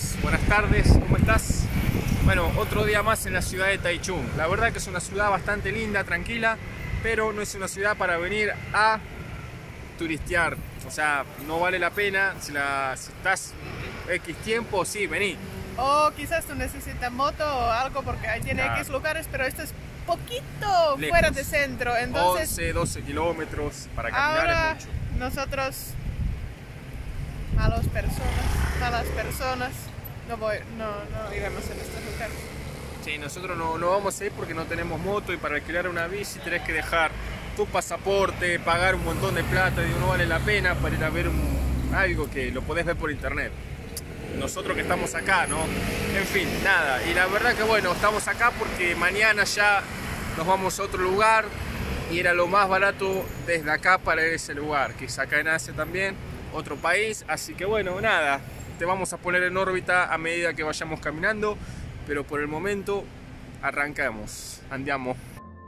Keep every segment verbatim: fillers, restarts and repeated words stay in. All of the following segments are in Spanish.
días, buenas tardes, ¿cómo estás? Bueno, otro día más en la ciudad de Taichung. La verdad que es una ciudad bastante linda, tranquila, pero no es una ciudad para venir a turistear. O sea, no vale la pena. Si, la, si estás X tiempo, sí, vení. O quizás tú necesitas moto o algo porque ahí tiene Claro. X lugares, pero esto es poquito Lejos. fuera de centro. Entonces, once, doce kilómetros para caminar ahora es mucho. nosotros, malas personas, malas personas, no, voy, no, no iremos en estos lugares. Sí, nosotros no, no vamos a ir porque no tenemos moto y para alquilar una bici tenés que dejar tu pasaporte, pagar un montón de plata y no vale la pena para ir a ver un, algo que lo podés ver por internet. Nosotros que estamos acá, ¿no? En fin, nada. Y la verdad que bueno, estamos acá porque mañana ya nos vamos a otro lugar y era lo más barato desde acá para ir a ese lugar, que es acá en Asia también, otro país. Así que bueno, nada, te vamos a poner en órbita a medida que vayamos caminando, pero por el momento arrancamos, andiamo.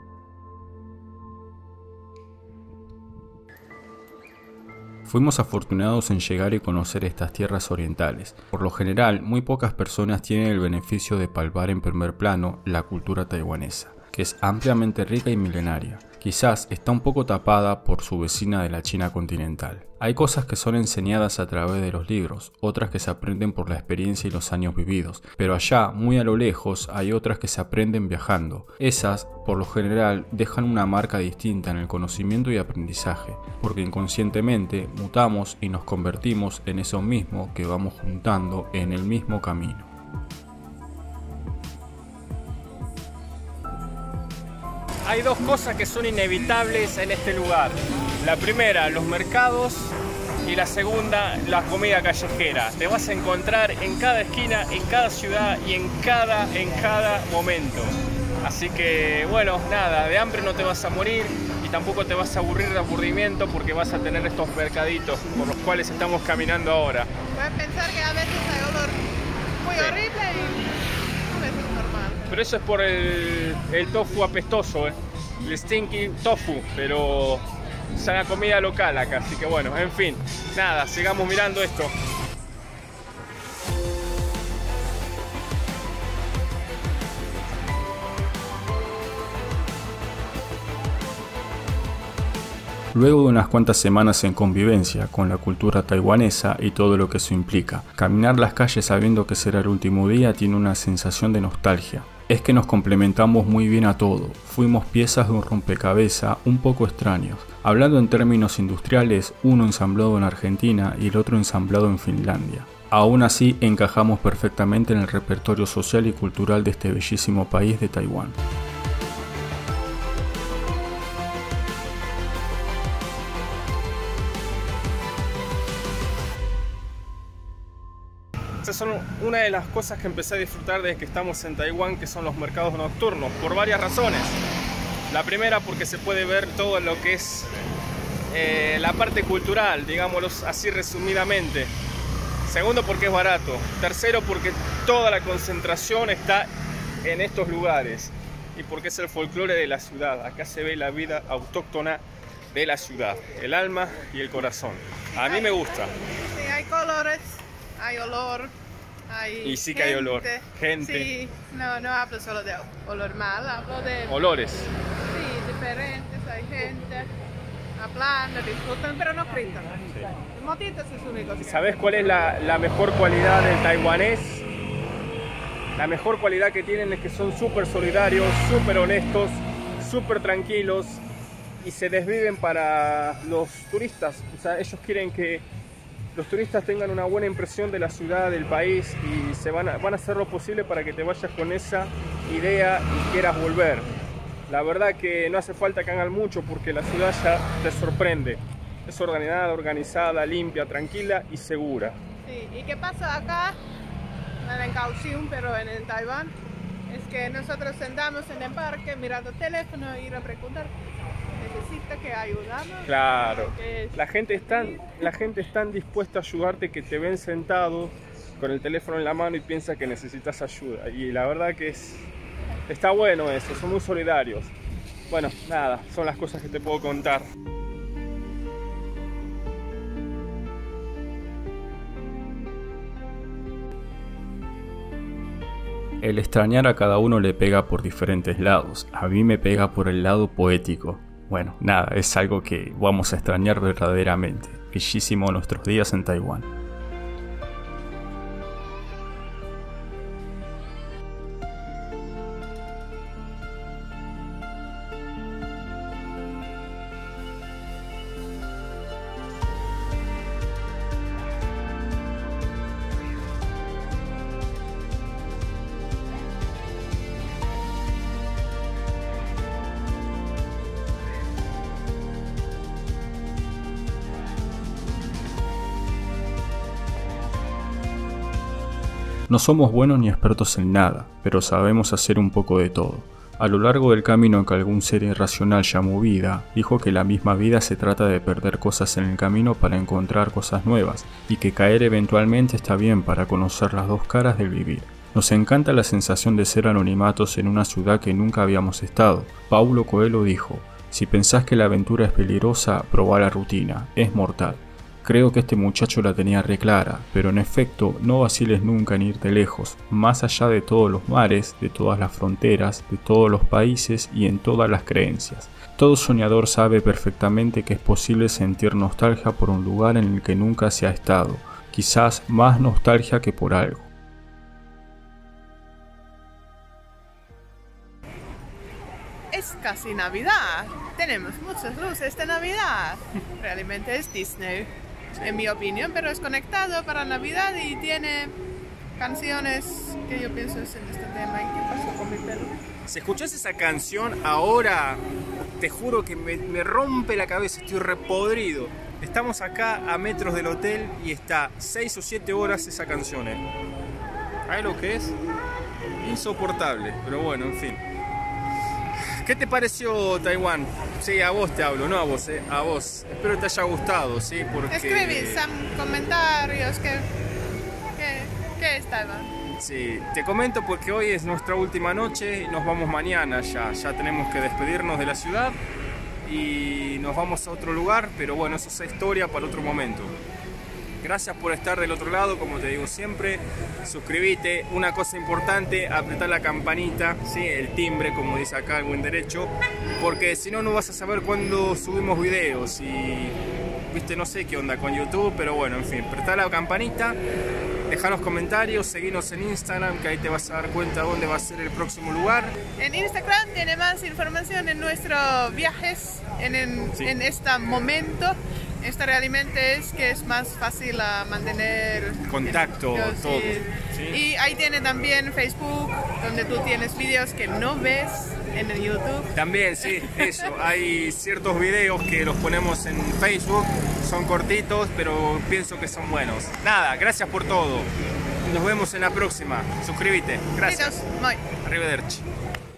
Fuimos afortunados en llegar y conocer estas tierras orientales. Por lo general, muy pocas personas tienen el beneficio de palpar en primer plano la cultura taiwanesa, que es ampliamente rica y milenaria. Quizás está un poco tapada por su vecina de la China continental. Hay cosas que son enseñadas a través de los libros, otras que se aprenden por la experiencia y los años vividos, pero allá, muy a lo lejos, hay otras que se aprenden viajando. Esas, por lo general, dejan una marca distinta en el conocimiento y aprendizaje, porque inconscientemente mutamos y nos convertimos en eso mismo que vamos juntando en el mismo camino. Hay dos cosas que son inevitables en este lugar. La primera, los mercados, y la segunda, la comida callejera. Te vas a encontrar en cada esquina, en cada ciudad y en cada, en cada momento. Así que bueno, nada, de hambre no te vas a morir y tampoco te vas a aburrir de aburrimiento porque vas a tener estos mercaditos por los cuales estamos caminando ahora. Pueden pensar que a veces hay olor muy Sí. horrible y a veces es normal. Pero eso es por el, el tofu apestoso, ¿eh? El stinky tofu, pero es una comida local acá, así que bueno, en fin, nada, sigamos mirando esto. Luego de unas cuantas semanas en convivencia con la cultura taiwanesa y todo lo que eso implica, caminar las calles sabiendo que será el último día tiene una sensación de nostalgia. Es que nos complementamos muy bien a todo, fuimos piezas de un rompecabezas un poco extraños. Hablando en términos industriales, uno ensamblado en Argentina y el otro ensamblado en Finlandia. Aún así, encajamos perfectamente en el repertorio social y cultural de este bellísimo país de Taiwán. Estas son una de las cosas que empecé a disfrutar desde que estamos en Taiwán, que son los mercados nocturnos, por varias razones. La primera porque se puede ver todo lo que es eh, la parte cultural, digámoslo así resumidamente. Segundo porque es barato. Tercero porque toda la concentración está en estos lugares. Y porque es el folclore de la ciudad. Acá se ve la vida autóctona de la ciudad, el alma y el corazón. A mí me gusta. Sí, hay colores, hay olor, hay Y sí que hay olor, gente. Sí, no, no hablo solo de olor mal, hablo de... Olores. Sí, diferentes, hay gente hablando, disfrutan, pero no gritan. Motitos es único. ¿Sabes cuál es la, la mejor cualidad del taiwanés? La mejor cualidad que tienen es que son súper solidarios, súper honestos, súper tranquilos y se desviven para los turistas. O sea, ellos quieren que los turistas tengan una buena impresión de la ciudad, del país y se van a, van a hacer lo posible para que te vayas con esa idea y quieras volver. La verdad que no hace falta que hagan mucho porque la ciudad ya te sorprende. Es ordenada, organizada, limpia, tranquila y segura. Sí, ¿y qué pasa acá? En Kaohsiung, pero en, en Taiwán, es que nosotros sentamos en el parque mirando el teléfono y ir a preguntar, ¿necesita que ayudamos? Claro, Que es- la gente, es tan, la gente es tan dispuesta a ayudarte que te ven sentado con el teléfono en la mano y piensa que necesitas ayuda. Y la verdad que es, está bueno eso, son muy solidarios. Bueno, nada, son las cosas que te puedo contar. El extrañar a cada uno le pega por diferentes lados. A mí me pega por el lado poético. Bueno, nada, es algo que vamos a extrañar verdaderamente. Bellísimo nuestros días en Taiwán. No somos buenos ni expertos en nada, pero sabemos hacer un poco de todo. A lo largo del camino que algún ser irracional llamó vida, dijo que la misma vida se trata de perder cosas en el camino para encontrar cosas nuevas, y que caer eventualmente está bien para conocer las dos caras del vivir. Nos encanta la sensación de ser anonimatos en una ciudad que nunca habíamos estado. Paulo Coelho dijo: si pensás que la aventura es peligrosa, probá la rutina, es mortal. Creo que este muchacho la tenía re clara, pero en efecto no vaciles nunca en irte lejos, más allá de todos los mares, de todas las fronteras, de todos los países y en todas las creencias. Todo soñador sabe perfectamente que es posible sentir nostalgia por un lugar en el que nunca se ha estado, quizás más nostalgia que por algo. Es casi Navidad, tenemos muchas luces de Navidad, realmente es Disney. En mi opinión, pero es conectado para Navidad y tiene canciones que yo pienso es en este tema. ¿Y qué pasó con mi pelo? Si escuchás esa canción ahora, te juro que me, me rompe la cabeza, estoy repodrido. Estamos acá a metros del hotel y está seis o siete horas esa canción. ¿eh? ¿Sabes lo que es? Insoportable, pero bueno, en fin. ¿Qué te pareció Taiwán? Sí, a vos te hablo, no a vos, eh, a vos. Espero que te haya gustado, ¿sí? Porque... Escribí Sam comentarios que, que, que es Taiwán. Sí, te comento porque hoy es nuestra última noche y nos vamos mañana ya. Ya tenemos que despedirnos de la ciudad y nos vamos a otro lugar, pero bueno, eso es historia para otro momento. Gracias por estar del otro lado, como te digo siempre, suscríbete, una cosa importante, apretar la campanita, ¿sí? El timbre, como dice acá el buen derecho, porque si no, no vas a saber cuándo subimos videos y, viste, no sé qué onda con YouTube, pero bueno, en fin, apretar la campanita, dejanos comentarios, seguinos en Instagram, que ahí te vas a dar cuenta dónde va a ser el próximo lugar. En Instagram tiene más información en nuestros viajes, en, en, sí. en este momento. Esto realmente es que es más fácil a mantener contacto, el, todo. Sí. Sí. Y ahí tiene también Facebook, donde tú tienes vídeos que no ves en el YouTube. También, sí, eso. Hay ciertos videos que los ponemos en Facebook, son cortitos, pero pienso que son buenos. Nada, gracias por todo. Nos vemos en la próxima. Suscríbete. Gracias. Muy. Arrivederci.